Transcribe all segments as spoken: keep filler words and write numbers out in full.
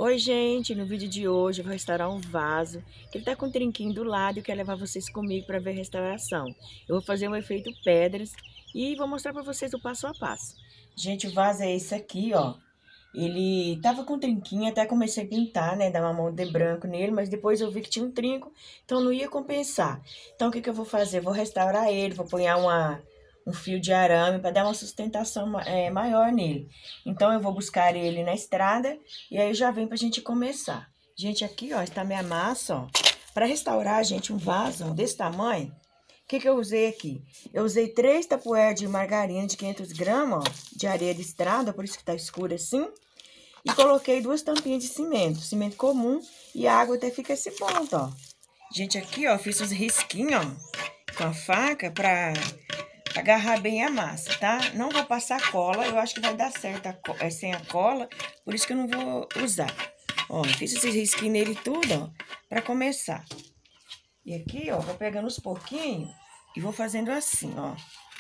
Oi, gente, no vídeo de hoje eu vou restaurar um vaso, que ele tá com um trinquinho do lado e eu quero levar vocês comigo para ver a restauração. Eu vou fazer um efeito pedras e vou mostrar para vocês o passo a passo. Gente, o vaso é esse aqui, ó. Ele tava com trinquinho, até comecei a pintar, né, dar uma mão de branco nele, mas depois eu vi que tinha um trinco, então não ia compensar. Então o que que eu vou fazer? Eu vou restaurar ele, vou pôr uma... um fio de arame para dar uma sustentação é, maior nele. Então, eu vou buscar ele na estrada e aí já vem pra gente começar. Gente, aqui, ó, está minha massa, ó. Para restaurar, gente, um vaso ó, desse tamanho, o que que eu usei aqui? Eu usei três tapuér de margarina de quinhentos gramas, ó, de areia de estrada, por isso que tá escuro assim. E coloquei duas tampinhas de cimento, cimento comum, e a água até fica esse ponto, ó. Gente, aqui, ó, fiz os risquinhos, ó, com a faca pra... agarrar bem a massa, tá? Não vou passar cola, eu acho que vai dar certo a é, sem a cola, por isso que eu não vou usar. Ó, fiz esses risquinhos nele tudo, ó, pra começar. E aqui, ó, vou pegando os pouquinhos e vou fazendo assim, ó.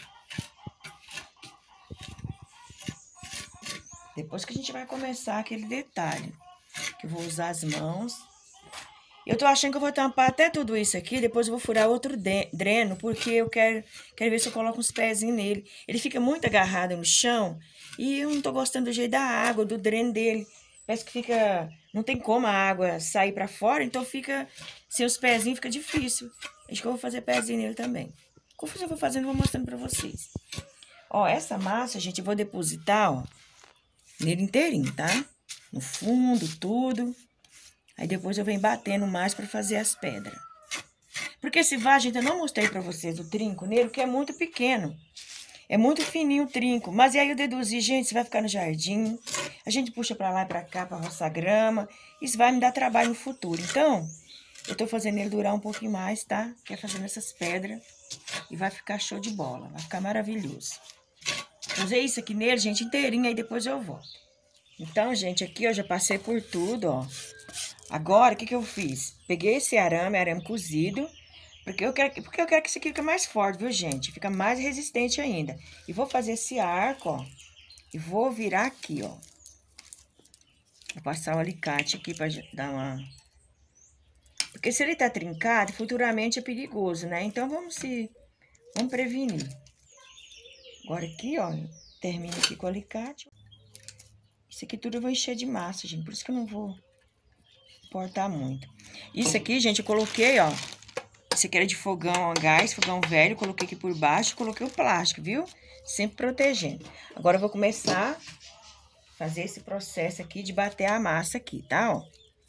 Depois que a gente vai começar aquele detalhe, que eu vou usar as mãos. Eu tô achando que eu vou tampar até tudo isso aqui, depois eu vou furar outro dreno, porque eu quero, quero ver se eu coloco uns pezinhos nele. Ele fica muito agarrado no chão e eu não tô gostando do jeito da água, do dreno dele. Parece que fica... não tem como a água sair pra fora, então fica... sem os pezinhos fica difícil. Acho que eu vou fazer pezinho nele também. Conforme eu vou fazendo, eu vou mostrando pra vocês. Ó, essa massa, gente, eu vou depositar, ó, nele inteirinho, tá? No fundo, tudo... Aí depois eu venho batendo mais pra fazer as pedras. Porque esse vaso, gente, eu não mostrei pra vocês o trinco nele, porque é muito pequeno. É muito fininho o trinco. Mas e aí eu deduzi, gente, você vai ficar no jardim. A gente puxa pra lá e pra cá pra roçar grama. Isso vai me dar trabalho no futuro. Então, eu tô fazendo ele durar um pouquinho mais, tá? Que é fazendo essas pedras. E vai ficar show de bola. Vai ficar maravilhoso. Usei isso aqui nele, gente, inteirinho. Aí depois eu volto. Então, gente, aqui eu já passei por tudo, ó. Agora, o que que eu fiz? Peguei esse arame, arame cozido, porque eu quero, porque eu quero que isso aqui fique mais forte, viu, gente? Fica mais resistente ainda. E vou fazer esse arco, ó, e vou virar aqui, ó. Vou passar o alicate aqui pra dar uma... Porque se ele tá trincado, futuramente é perigoso, né? Então, vamos se... vamos prevenir. Agora aqui, ó, termino aqui com o alicate. Isso aqui tudo eu vou encher de massa, gente, por isso que eu não vou... importar muito. Isso aqui, gente, eu coloquei, ó. Esse aqui era de fogão a gás, fogão velho. Coloquei aqui por baixo, coloquei o plástico, viu? Sempre protegendo. Agora eu vou começar a fazer esse processo aqui de bater a massa aqui, tá, ó.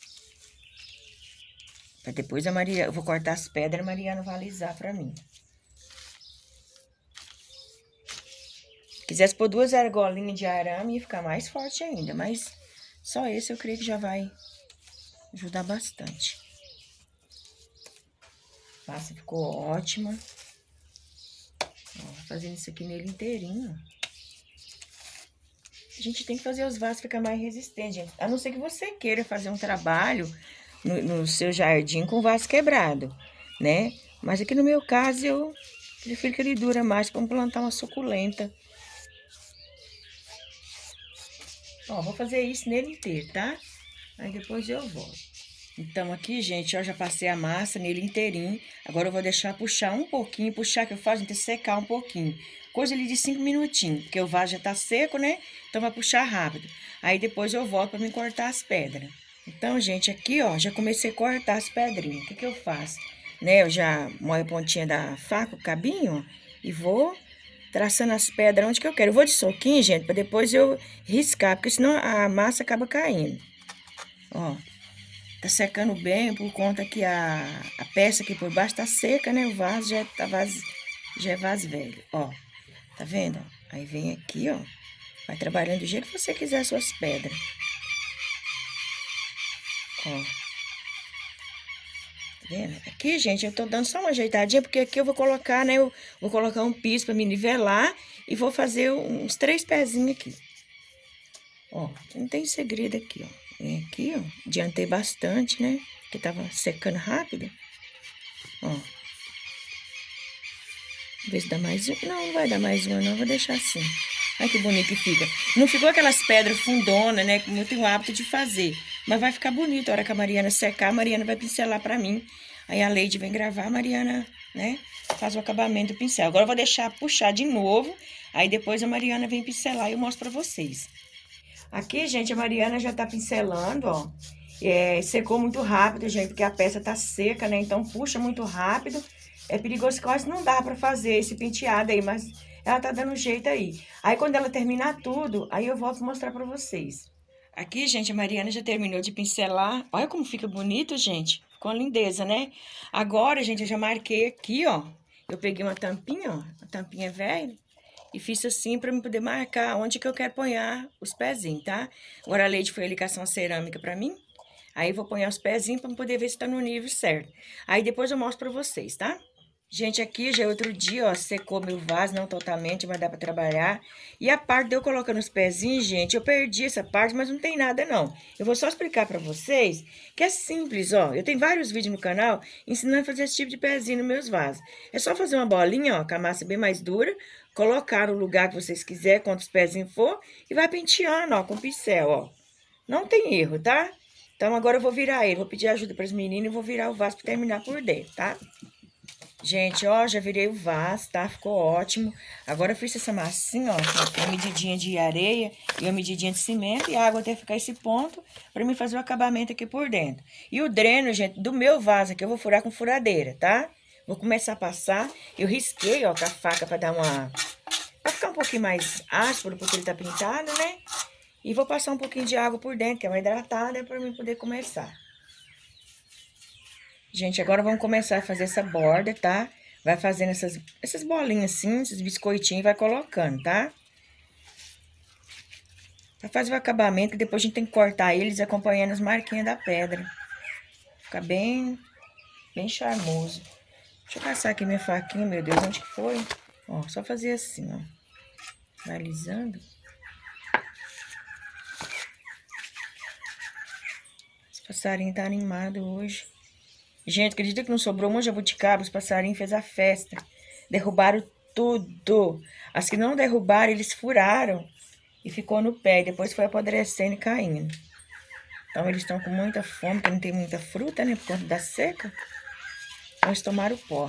Pra depois a Maria... eu vou cortar as pedras, a Mariana vai alisar pra mim. Se quisesse pôr duas argolinhas de arame, ia ficar mais forte ainda. Mas só esse eu creio que já vai... ajudar bastante. A massa ficou ótima. Ó, fazendo isso aqui nele inteirinho. A gente tem que fazer os vasos ficar mais resistentes, gente. A não ser que você queira fazer um trabalho no, no seu jardim com vaso quebrado, né? Mas aqui no meu caso, eu prefiro que ele dura mais para plantar uma suculenta. Ó, vou fazer isso nele inteiro, tá? Aí depois eu volto. Então, aqui, gente, ó, já passei a massa nele inteirinho. Agora eu vou deixar puxar um pouquinho. Puxar que eu faço, gente, secar um pouquinho. Coisa ali de cinco minutinhos, porque o vaso já tá seco, né? Então, vai puxar rápido. Aí, depois eu volto pra me cortar as pedras. Então, gente, aqui, ó, já comecei a cortar as pedrinhas. O que que eu faço? Né, eu já molho a pontinha da faca, o cabinho, ó, e vou traçando as pedras onde que eu quero. Eu vou de soquinho, gente, pra depois eu riscar, porque senão a massa acaba caindo. Ó. Tá secando bem, por conta que a, a peça aqui por baixo tá seca, né? O vaso já, tá vaso, já é vaso velho, ó. Tá vendo? Aí vem aqui, ó. Vai trabalhando do jeito que você quiser as suas pedras. Ó. Tá vendo? Aqui, gente, eu tô dando só uma ajeitadinha, porque aqui eu vou colocar, né? Eu vou colocar um piso pra me nivelar e vou fazer uns três pezinhos aqui. Ó, não tem segredo aqui, ó. Vem aqui, ó, adiantei bastante, né? Porque tava secando rápido. Ó. Ver se dá mais um. Não, não vai dar mais uma, não. Vou deixar assim. Olha que bonito que fica. Não ficou aquelas pedras fundonas, né? Como eu tenho o hábito de fazer. Mas vai ficar bonito. A hora que a Mariana secar, a Mariana vai pincelar pra mim. Aí a Leide vem gravar, a Mariana, né, faz o acabamento do pincel. Agora eu vou deixar puxar de novo. Aí depois a Mariana vem pincelar e eu mostro pra vocês. Aqui, gente, a Mariana já tá pincelando, ó. É, secou muito rápido, gente, porque a peça tá seca, né? Então puxa muito rápido. É perigoso, quase não dá pra fazer esse penteado aí, mas ela tá dando jeito aí. Aí quando ela terminar tudo, aí eu volto mostrar pra vocês. Aqui, gente, a Mariana já terminou de pincelar. Olha como fica bonito, gente. Ficou uma lindeza, né? Agora, gente, eu já marquei aqui, ó. Eu peguei uma tampinha, ó. Uma tampinha velha. E fiz assim pra eu poder marcar onde que eu quero pôr os pezinhos, tá? Agora a Leide foi a ligação cerâmica pra mim. Aí eu vou pôr os pezinhos pra poder ver se tá no nível certo. Aí depois eu mostro pra vocês, tá? Gente, aqui já é outro dia, ó, secou meu vaso, não totalmente, mas dá pra trabalhar. E a parte de eu colocando os pezinhos, gente, eu perdi essa parte, mas não tem nada, não. Eu vou só explicar pra vocês que é simples, ó. Eu tenho vários vídeos no canal ensinando a fazer esse tipo de pezinho nos meus vasos. É só fazer uma bolinha, ó, com a massa bem mais dura, colocar no lugar que vocês quiserem, quantos pezinhos for, e vai penteando, ó, com pincel, ó. Não tem erro, tá? Então, agora eu vou virar ele, vou pedir ajuda para as meninas e vou virar o vaso para terminar por dentro, tá? Gente, ó, já virei o vaso, tá? Ficou ótimo. Agora eu fiz essa massinha, ó, uma medidinha de areia e uma medidinha de cimento e a água até ficar esse ponto para mim fazer o acabamento aqui por dentro. E o dreno, gente, do meu vaso aqui eu vou furar com furadeira, tá? Vou começar a passar. Eu risquei, ó, com a faca para dar uma... Pra ficar um pouquinho mais áspero, porque ele tá pintado, né? E vou passar um pouquinho de água por dentro, que é uma hidratada, para mim poder começar. Gente, agora vamos começar a fazer essa borda, tá? Vai fazendo essas, essas bolinhas assim, esses biscoitinhos, vai colocando, tá? Pra fazer o acabamento, depois a gente tem que cortar eles acompanhando as marquinhas da pedra. Fica bem, bem charmoso. Deixa eu passar aqui minha faquinha, meu Deus, onde que foi? Ó, só fazer assim, ó. Vai alisando. Esse passarinho tá animado hoje. Gente, acredita que não sobrou uma jabuticaba? Os passarinhos fez a festa. Derrubaram tudo. As que não derrubaram, eles furaram. E ficou no pé. E depois foi apodrecendo e caindo. Então, eles estão com muita fome, porque não tem muita fruta, né? Por conta da seca. Então, eles tomaram pó.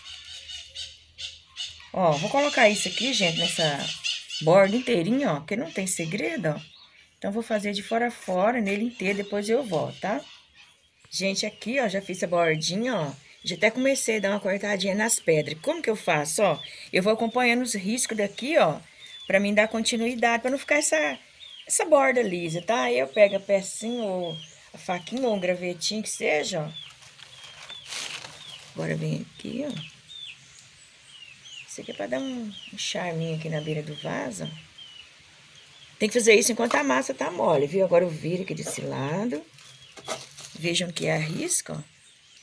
Ó, vou colocar isso aqui, gente, nessa borda inteirinha, ó. Porque não tem segredo, ó. Então, vou fazer de fora a fora, nele inteiro. Depois eu volto, tá? Gente, aqui, ó, já fiz a bordinha, ó. Já até comecei a dar uma cortadinha nas pedras. Como que eu faço, ó? Eu vou acompanhando os riscos daqui, ó, pra mim dar continuidade, pra não ficar essa, essa borda lisa, tá? Aí eu pego a pecinha, ou a faquinha, ou um gravetinho que seja, ó. Agora vem aqui, ó. Isso aqui é pra dar um, um charminho aqui na beira do vaso, ó. Tem que fazer isso enquanto a massa tá mole, viu? Agora eu viro aqui desse lado. Vejam que é a risca, ó.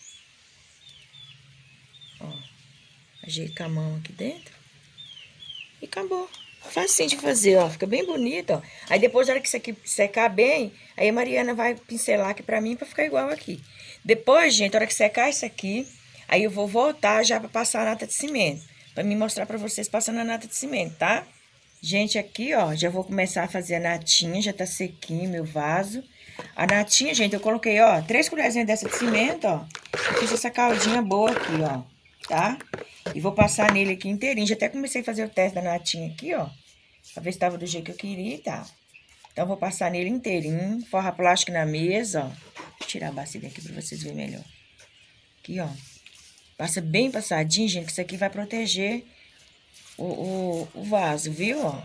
Ó, ajeito com a mão aqui dentro. E acabou. Facinho de fazer, ó. Fica bem bonito, ó. Aí depois, na hora que isso aqui secar bem, aí a Mariana vai pincelar aqui pra mim pra ficar igual aqui. Depois, gente, na hora que secar isso aqui, aí eu vou voltar já pra passar a nata de cimento. Pra me mostrar pra vocês passando a nata de cimento, tá? Gente, aqui, ó, já vou começar a fazer a natinha. Já tá sequinho meu vaso. A natinha, gente, eu coloquei, ó, três colherzinhas dessa de cimento, ó. Eu fiz essa caldinha boa aqui, ó, tá? E vou passar nele aqui inteirinho. Já até comecei a fazer o teste da natinha aqui, ó. Pra ver se tava do jeito que eu queria e tal. Então, vou passar nele inteirinho. Forra plástico na mesa, ó. Vou tirar a bacia daqui pra vocês verem melhor. Aqui, ó. Passa bem passadinho, gente, que isso aqui vai proteger o, o, o vaso, viu, ó?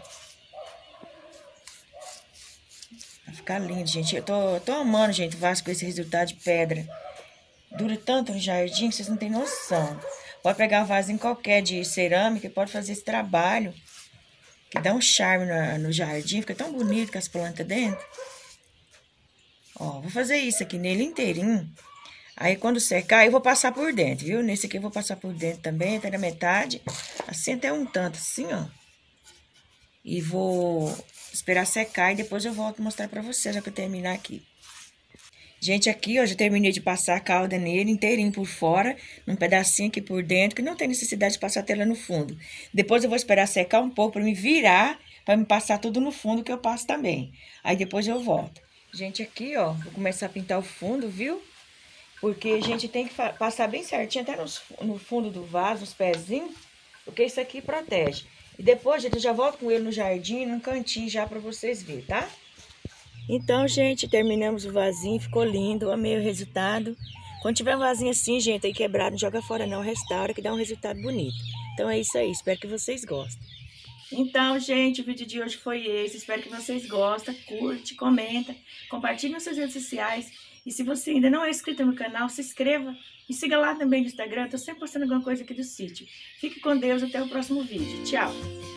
Vai ficar lindo, gente. Eu tô, tô amando, gente, o vaso com esse resultado de pedra. Dura tanto no jardim que vocês não têm noção. Pode pegar um vasinho qualquer de cerâmica e pode fazer esse trabalho. Que dá um charme no, no jardim. Fica tão bonito com as plantas dentro. Ó, vou fazer isso aqui nele inteirinho. Aí, quando secar, eu vou passar por dentro, viu? Nesse aqui eu vou passar por dentro também, até na metade. Assim, até um tanto, assim, ó. E vou esperar secar e depois eu volto mostrar pra vocês, já que eu terminar aqui. Gente, aqui, ó, já terminei de passar a calda nele inteirinho por fora, num pedacinho aqui por dentro, que não tem necessidade de passar a tela no fundo. Depois eu vou esperar secar um pouco pra me virar, pra me passar tudo no fundo, que eu passo também. Aí depois eu volto. Gente, aqui, ó, vou começar a pintar o fundo, viu? Porque a gente tem que passar bem certinho, até nos, no fundo do vaso, nos pezinhos, porque isso aqui protege. E depois, gente, eu já volto com ele no jardim, num cantinho já pra vocês verem, tá? Então, gente, terminamos o vasinho, ficou lindo, amei o resultado. Quando tiver um vasinho assim, gente, aí quebrado, não joga fora não, restaura, que dá um resultado bonito. Então é isso aí, espero que vocês gostem. Então, gente, o vídeo de hoje foi esse. Espero que vocês gostem. Curte, comenta, compartilhe nas suas redes sociais. E se você ainda não é inscrito no canal, se inscreva. E siga lá também no Instagram. Estou sempre postando alguma coisa aqui do sítio. Fique com Deus. Até o próximo vídeo. Tchau!